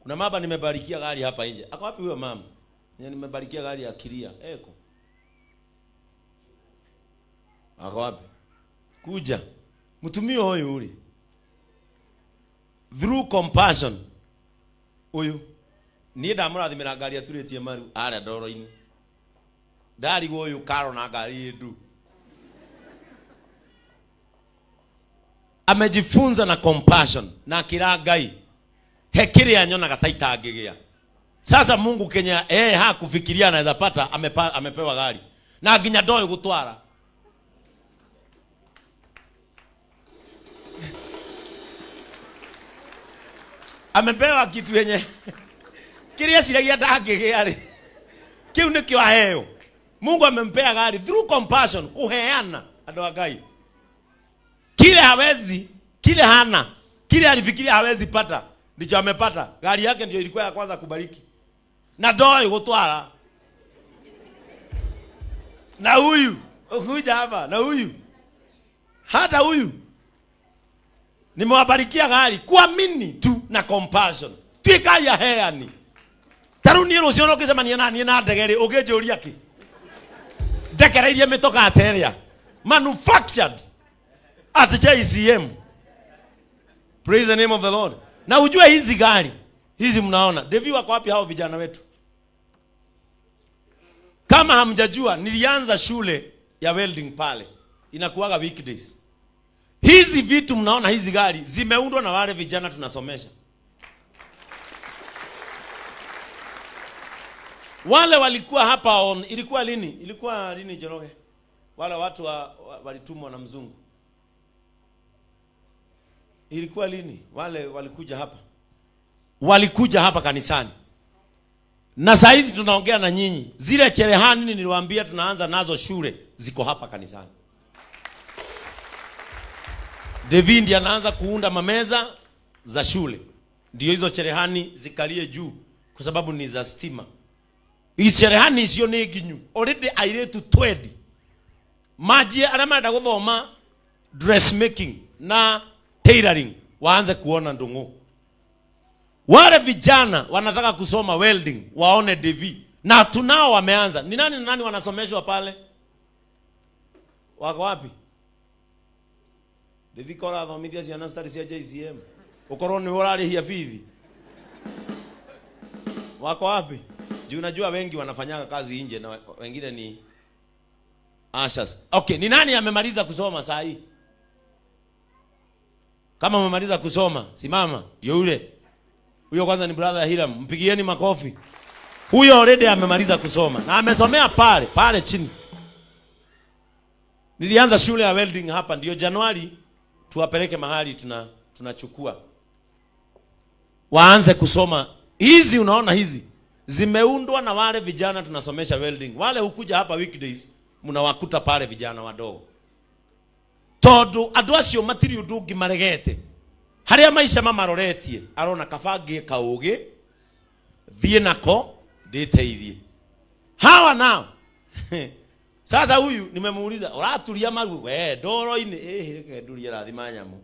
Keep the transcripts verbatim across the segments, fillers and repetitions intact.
Kuna mama nimebarikia gari hapa nje. Ako wapi huyo mama? Nimebarikia gari ya Kiria. Eko. Ako wapi? Kuja. Mutumia huyu uli. Through compassion. Huyu. Ni ndamurathimira ngari aturetie maru ara ndoro-ini. Ndari huyu karo na ngari ndu. Amejifunza na compassion na akira Ngai hekiri anyona gataita agigia. Sasa Mungu Kenya eh hakufikiria anaweza pata amepa, amepewa gari na nginya ndoyo gutwara. Amepewa kitu yenye kiria siragia ndagigia ri kiu nikio aheo. Mungu amempea gari through compassion, kuheana andu a Ngai. Kile hawezi, kile hana, kile alifikiria hawezi pata, ndicho amepata. Gari yake ndio ilikuwa ya kwanza kubariki. Na ndoyo gutwara. Na huyu, ukuja hapa, na huyu. Hata huyu. Nimewabarikia gari kuamini tu na compassion. Twika ya heani. Taruni ro ciono kisema ni nani na ndegere ugejuria ki. Ndekereirie mitoka ateria. Manufactured at J C M. Praise the name of the Lord. Na ujue hizi gari hizi mnaona Devi wako wapi hao vijana wetu? Kama hamjajua, nilianza shule ya welding pale, inakuwaga weekdays. Hizi vitu mnaona, hizi gari zimeundwa na wale vijana tunasomesha. Wale walikuwa hapa on, ilikuwa lini? Ilikuwa lini Jeroge? Wale watu wa, wa, walitumwa na mzungu. Ilikuwa lini? Wale walikuja hapa. Walikuja hapa kanisani. Na saa hizi tunaongea na nyinyi. Zile cherehani niliwaambia tunaanza nazo shule ziko hapa kanisani. David anaanza kuunda mameza za shule. Ndio hizo cherehani zikalie juu kwa sababu ni za stima. Hizo cherehani sio neginyu. Already airetu twelve. Maji aramada guthoma dressmaking na tailoring waanze kuona ndungu. Wale vijana wanataka kusoma welding waone D V na tunao wameanza. Ni nani nani wanasomeshwa pale? Wako wapi? D V kora thomithia ciana studies ya J C M. Ukorwo ni urarihia fithi. Wako wapi? Juu unajua wengi wanafanyanga kazi nje na wengine ni ashas. Okay, ni nani amemaliza kusoma saa hii? Kama umemaliza kusoma, simama. Ndio yule. Huyo kwanza ni brother Hiram, mpigieni makofi. Huyo already amemaliza kusoma na amesomea pale, pale chini. Nilianza shule ya welding hapa, ndio Januari tuwapeleke mahali tuna tunachukua. Waanze kusoma. Hizi unaona hizi zimeundwa na wale vijana tunasomesha welding. Wale hukuja hapa weekdays mnawakuta pale vijana wadogo. Todo adwasio material dungi maregete. Haria maisha mamaroretie arona kabangie kauge thie nako nditeithie. Hawa nao. Sasa huyu nimemuuliza uraturia maru we ndoro-ini eh reke nduria rathima nyamu.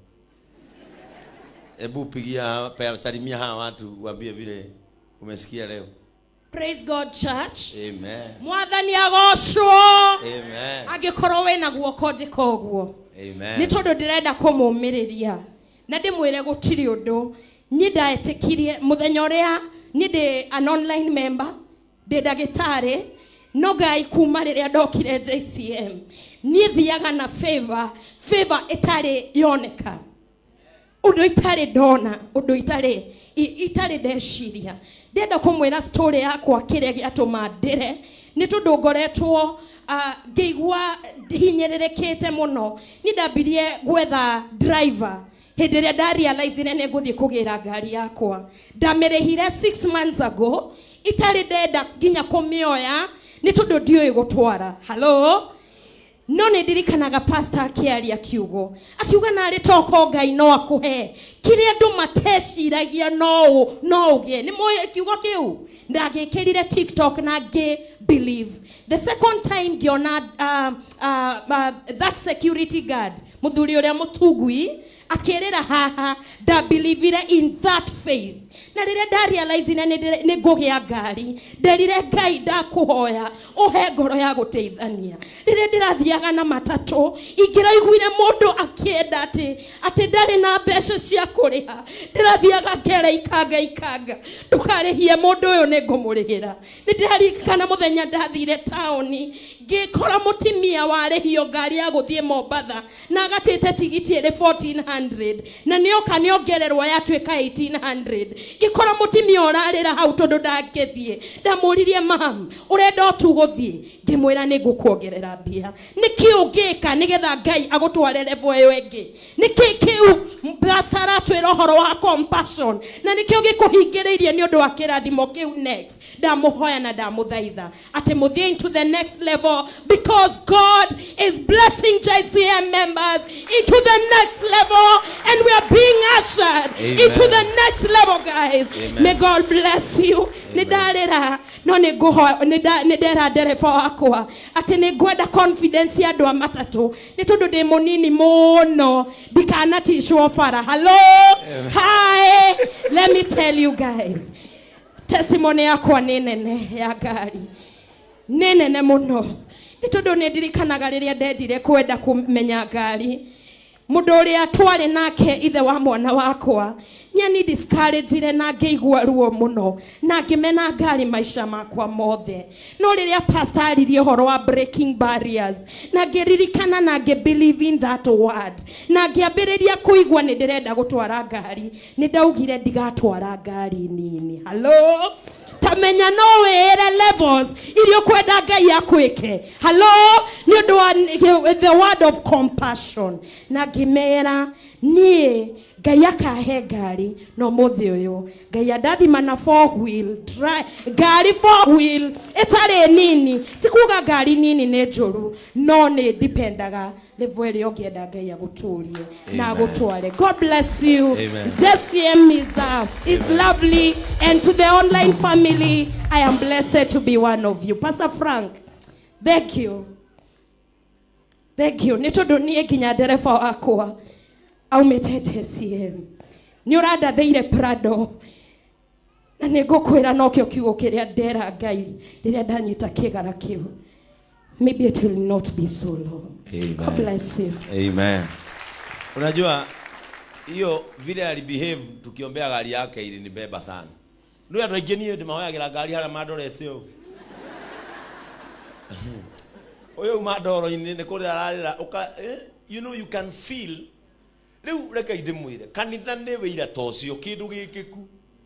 Ebu pigia pa salimia hawa watu waambie vile umesikia leo. Praise God church. Amen. Mwathani agocwo. Amen. Agikorwo we na guoko njikoguo. Amen. Ni tondu ndirenda kumumiriria na ndimwire gutiri undu ni ndaetekirie muthenya uria ni ndi an online member ndi ndagitari no Ngai kuma riria ndokire J C M ni thiaga na favor favor itari yoneka undu itari ndona undu itari itari ndeciria ndenda kumwira story yakwa kiria giatuma ndire ni tondu ngoretwo ngeigua hinyererekete muno ni ndambirie gwetha driver hindi ria nda realize nene nguthie kugira ngari yakwa ndamirehire six months ago itari ndenda nginya kumioya ni tondu ndioi gutwara. Hello, no ni ndirikanaga pastor akiaria kiugo akiuga nari toko Ngai no akuhe kiria andu mateciragia no no uge ni moye kiugo kiu ndagikirire TikTok na ngi believe. The second time ngiona uh, uh, uh, that security guard muthuri uria mutugui akirira haha da believe in that faith na rire da realize na ni ngugia ngari nderire Ngai ndakuhoya uhe ngoro ya guteithania rire ndirathiaga na matatu ingiraiguire mundu akienda ati ati ndari na mbeca cia kuriha ndirathiaga ngera ikanga ikanga ndukarihie mundu uyu ni ngumurihira ndirarikana muthenya ndathire taoni ngikora mutumia warihio ngari ya guthie Mombatha na agatite tigiti iri fourteen hundred na nioka niongererwa yatwika eighteen hundred ngikora mutumia orarira hau tondu ndangithie ndamuririe mam urenda tu guthie ngimwira ni ngukuongerera mbia niki ungika nigetha Ngai agutware level iyo ingi niki kiu mbasara twira horo wa compassion na niki ungikuhingiririe ni undu wa kirathimo kiu next ndamuhoya na ndamuthaitha ati muthie into the next level because God is blessing J C M members into the next level and we are being ushered Amen. Into the next level, guys. Amen. May God bless you. Nidarira no ni guho ni dera dereva wakwa ati ni gwenda confidence ya ndo matatu ni tondu de monini mono dikanati show fara. Hello. Amen. Hi. Let me tell you guys. Testimony yakwa ni nene ya ngari. Ni nene muno. Ni tondu ni ndirikanaga riria ndendire kwenda kumenya ngari. Mundu uria twari nake ithe wa mwana wakwa nyani discouraged na ngeigua ruo muno na ngimena ngari maisha makwa mothe no riria pastor aririe horo wa breaking barriers na ngiririkana na nge believe in that word na ngiambiriria kuigua ni ndirenda gutwara ngari ni ndaugire ndigatwara ngari nini. Hello. Tamenya no wera levels ili kwenda Ngai akwike. Hello. Ni ndo the word of compassion na ngimera nie Ngai akahe ngari no muthi uyu Ngai ndathima na four wheel drive ngari four wheel etare nini tikuga ngari nini ne njuru no ni dependaga level ile ongienda Ngai aguturie na agutware. God bless you. Just see me is is lovely and to the online family I am blessed to be one of you. Pastor Frank, thank you. Thank you. Nitondo nie ginya dereva wakwa aumetete C M ni uranda theire Prado na nigukwira no kyo kiugo kiria ndera Ngai riria ndanyita kigara kiu. Maybe it will not be so long. Amen. God bless you. Amen. Unajua hiyo vile alibehave tukiombea gari yake ilinibeba sana. Ndio ndo ingenie ndi mahoyagira gari hala madorete yo. Oyo madoro ni ne kore ararira uka eh, you know you can feel riu reka idimwire kanitha ne wira tocio kindu gikiku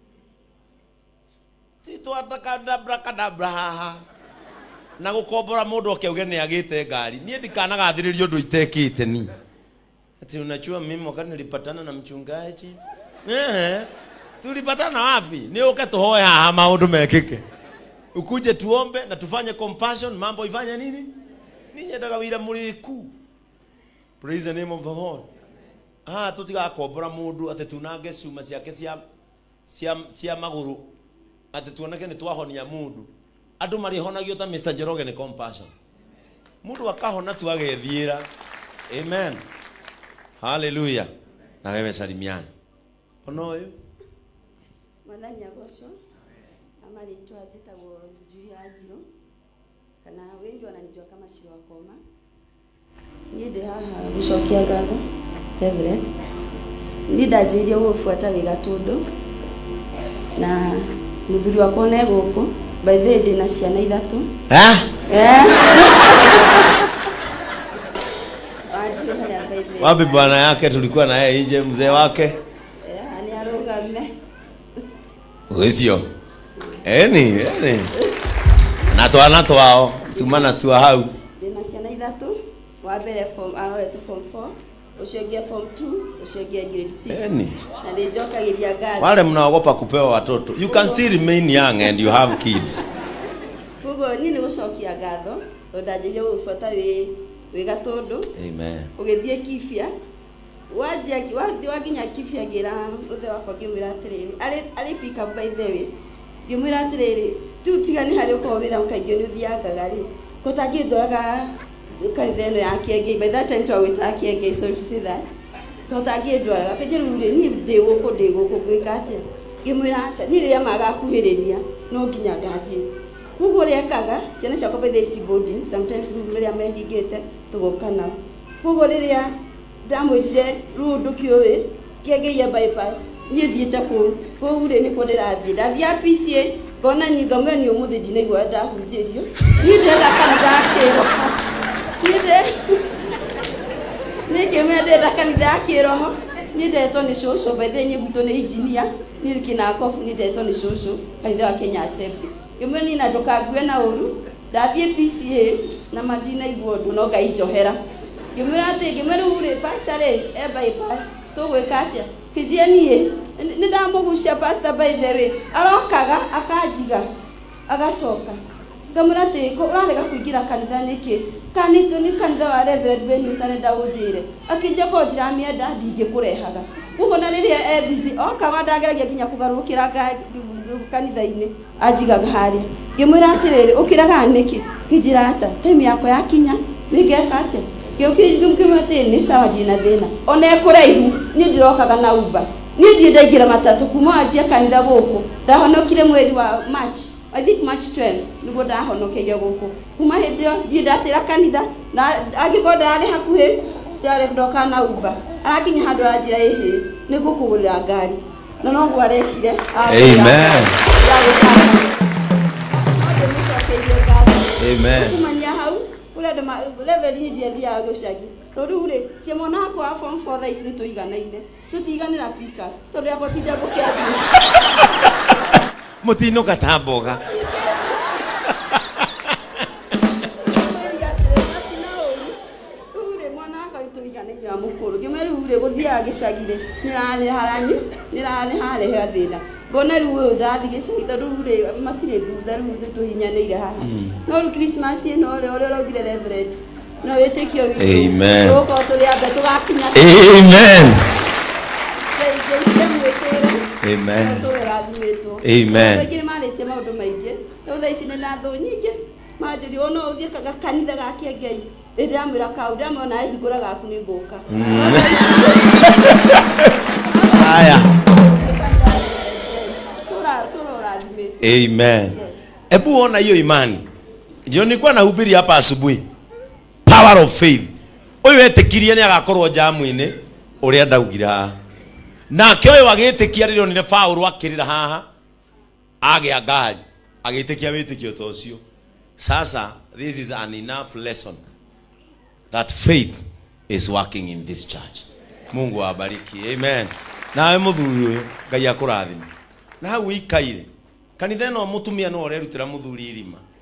ti twataka dabra kadabra haha na gukombora mundu okeuge ni agite ngari nie ndikana gathiririo ndu itekite ni ati unachua mimi wakati nilipatana na mchungaji eh tulipatana wapi ni uke tuhoya haha maundu mekike ukuje tuombe na tufanye compassion mambo ifanye nini ninyi ndaga wira muriku. Praise the name of the Lord. Ah tutiga kombora mundu ate tunange cuma ciake cia cia cia maguru ate tuoneke ni twahonia mundu andu mari honagio ta Mister Jeroge ni compassion mundu akahona tu agethiira. Amen. Hallelujah. Na wewe salimiana ono uyu Madanya goso amali twatita go juri ajiro kana wengi wananijua kama shiro wakoma nide haha bishokia gatho Rev nida jiria gufuata wiga tundu na muthuri wakwa ne guku by the way na ciana ithatu ah eh wapi bwana yake tulikuwa na yeye nje mzee wake eh ani arugame Uizio. Eni, eni. Na twana twao, tumana tu hau. Dina ciana ithatu, wa mbere form aroete form four, ucio ngia form two, ucio ngia grade six. Eni. Na ndijokagiria ngari. Wale mnaogopa kupewa watoto. You can still remain young and you have kids. Kugo nini gucokia ngatho, tondajirie gufuata wi wi gatundu. Amen. Ugithie kifia. Wajia ki wathi waginya kifia gira uthe wakwa ngimwira atiriri ari ari pick up by the way ngimwira atiriri tu tigani hari uko wira ukaigio ni uthianga gari kutangi ndoraga kanitha ino ya Kienge by that time twawita Kienge, sorry to say that kota ngĩndwara akĩnjĩra rĩu niĩ ndĩ gũkũ ndĩ gũkũ gwĩka atĩa ngĩmwĩra aca niĩ rĩrĩa magakuhĩrĩria no nginya ngathiĩ koguo ũrĩa ekaga ciana ciakwa by the way boarding sometimes rĩrĩa mehingĩte tũgoka nao koguo rĩrĩa ndamwĩrire rĩu ndũkĩũĩ kĩangĩia bypass niĩ thiĩte kũu koguo rĩ nĩkuo ndĩrathiĩ ndathiĩ A P C A ngona niĩ ngamwĩra niĩ ũmũthĩ ndinaigua ndahunjĩrio niĩ ndĩrenda kanitha akĩroho niĩ ndĩ niĩ kĩmwĩra ndĩrenda kanitha akĩroho niĩ ndetwo nĩ cũcũ by the way niĩ gwitũ nĩ engineer niĩ kĩnakobu niĩ ndetwo nĩ cũcũ kanitha wa Kenya Assembly ngĩmwĩra niĩ na ndũkangue na ũru ndathiĩ P C A na mandinaigua ũndũ no Ngai njohera ngĩmwĩra atĩ ngĩmwĩra rĩu pastor rĩ e bypass tũgwĩka atĩa kĩnjia niĩ nĩ ndamũgucia pastor by the way arokaga akanjiga agacoka ngamwĩra atĩ ũrarega kũingĩra kanitha nĩkĩ kana nĩ kanitha wa Rev Ben ũtarenda ũnjĩre akĩnjia ko ndiramĩenda ndingĩkũrehaga ũguo na rĩrĩa e busy okaga ndageragia nginya kũgarũrũkĩra kanitha-inĩ anjigaga harĩa ngĩmwĩra atĩrĩrĩ ũkĩraga nĩkĩ kĩnjĩra aca time yakwa yakinya nĩngeka atĩa ngĩmwĩra atĩ nĩ sawa ndirĩ na thĩna ona ekũraihu niĩ ndirokaga na Uber niĩ ndirĩ ndaingĩra matatũ kuma wanjia kanitha gũkũ ndahonokire mweri wa March I think March twelfth nĩguo ndahonokeire gũkũ kuma hĩndĩ ĩyo ndirĩ ndatĩra kanitha na angĩkorwo ndararĩ hakuhĩ ndarĩ ndoka na Uber arakinya handũ aranjĩra ĩhĩ nĩ ngũkũgũrĩra ngari na noguo arekire amen amen kumania hau kũrĩa andũ level ni ndiathiaga gũcagi tondũ rĩ cia mwana wakwa form four thaa ici nĩ tũiganaine tũtiganĩra pika tondũ yakwa tinda gũkĩambia mũtinoga ta mboga ya mukuru ngĩmwĩra rĩu gũthiaga gĩcagi-rĩ nĩ harani nĩ harehe thĩna ngona rĩu ũyũ ndathiĩ gĩcagi tondũ rĩu matirĩ thutha rĩu nĩ tũhinyanĩire haha no rĩu Christmas ĩno ũrĩa ũraugire Reverend no wĩtĩkio witũ amen tũgũkorwo tũrĩ ambe tũgakinya amen amen amen aingĩ nĩ marĩtie maũndũ maingĩ rĩu thaa ici nĩ na thũ nyingĩ manjĩria ona ũthiĩ kanitha gake Ngai ndamwĩra kau ndamwona ahingũra gaku nĩ ngũka haya tũrorathimĩtwo amen ebu ona hiyo imani ndio nilikuwa nahubiri hapa asubuhi power of faith uyu etekirie ni agakorwo jamu-ini uria ndaugira nake uyu agĩtĩkia rĩrĩa onire Paulo akĩrĩra haha agĩa ngari agĩtĩkia wĩtĩkio ta ũcio sasa this is an enough lesson that faith is working in this church. Mungu awabariki. Amen. Nawe muthuri uyu Ngai akũrathime. Na hau ikaire. Kanitha ĩno mutumia no ũrerutĩra muthuri irima.